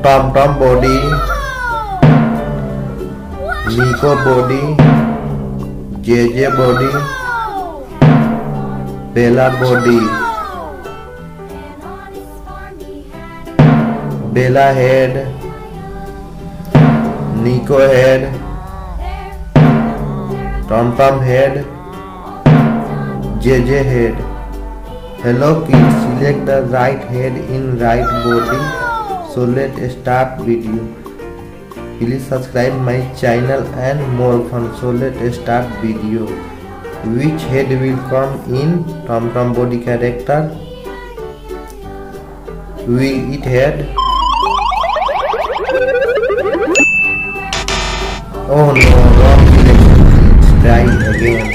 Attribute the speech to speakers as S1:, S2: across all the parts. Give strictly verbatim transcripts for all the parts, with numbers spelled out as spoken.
S1: Tom Tom body, Nico body, J J body, Bella body, Bella head, Nico head, Tom Tom head, J J head. Hello kids, select the right head in right body. So let's start video. Please subscribe my channel and more fun. So let's start video. Which head will come in Tom Tom body character? Will it head? Oh no, wrong selection. Let's try again.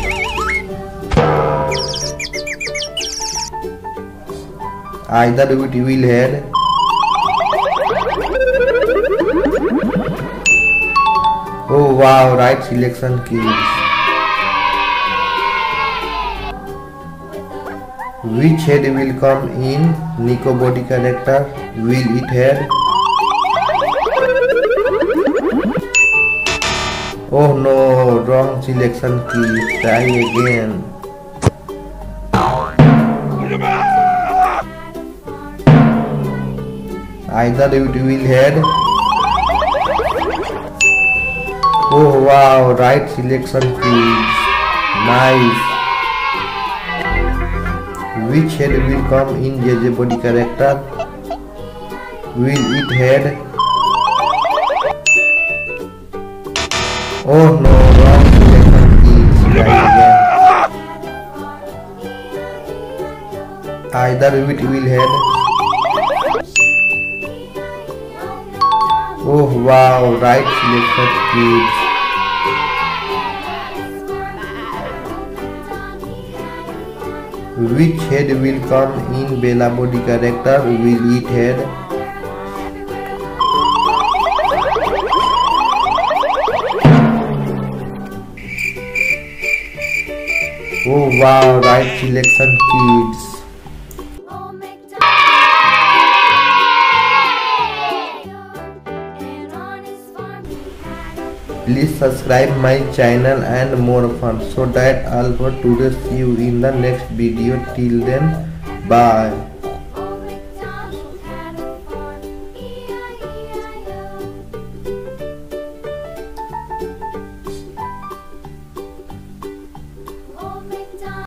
S1: Either it will head. Oh wow, right selection kids. Which head will come in Nico body character? Will it head? Oh no, wrong selection kids. Try again. Either it will head. Oh wow, right selection kids. Nice. Which head will come in J J body character? Will it head? Oh no, wrong selection kids. Try again. Either it will head. Oh wow, right selection kids. Which head will come in Bella body character? Will it head? Oh wow, right selection kids. Please subscribe my channel and more fun. So that all for today. See you in the next video. Till then, bye.